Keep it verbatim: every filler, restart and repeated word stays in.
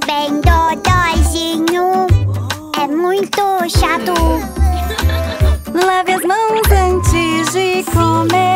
bem dodóizinho. É muito chato. Lave as mãos antes de comer.